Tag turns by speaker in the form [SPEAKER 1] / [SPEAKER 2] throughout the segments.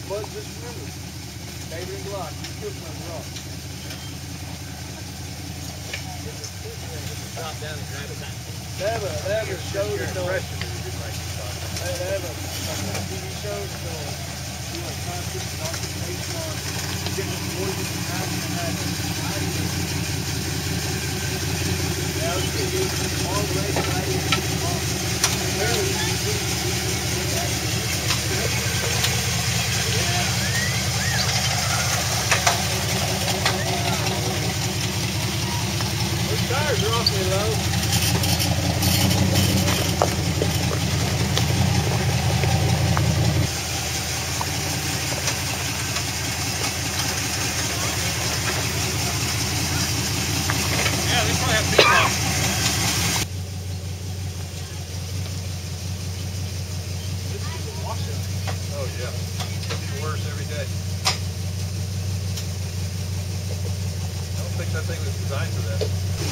[SPEAKER 1] But just remember, David and Glock, you still come rock.
[SPEAKER 2] Drop down and grab it back.
[SPEAKER 1] They have a show that they'll,
[SPEAKER 2] Impression that you did like
[SPEAKER 1] they have a TV show that they'll do like concerts and documentation on different voices and happening and that. Yeah, I was going to do all the way to those tires are awfully low.
[SPEAKER 2] Oh yeah, it's worse every day. I don't think that thing was designed for that.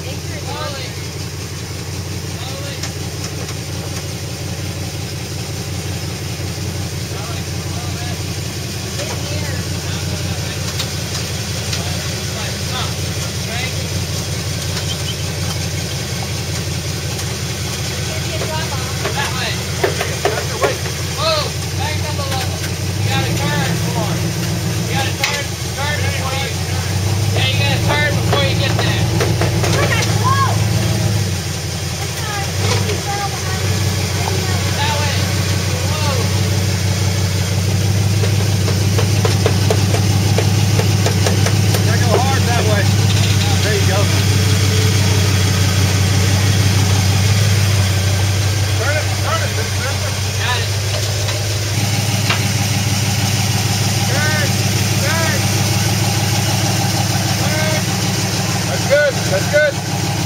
[SPEAKER 2] That's good.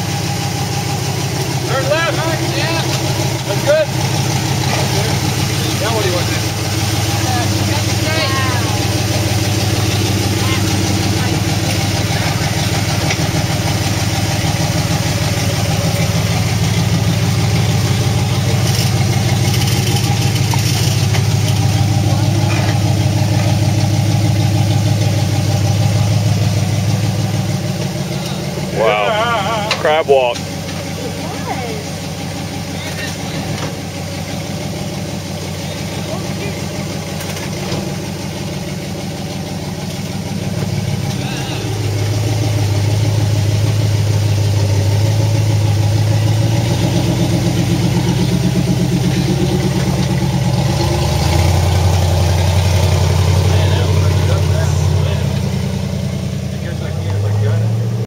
[SPEAKER 2] Turn left. Yeah. That's good. Now what do you want to do?
[SPEAKER 3] Wow. Crab walk.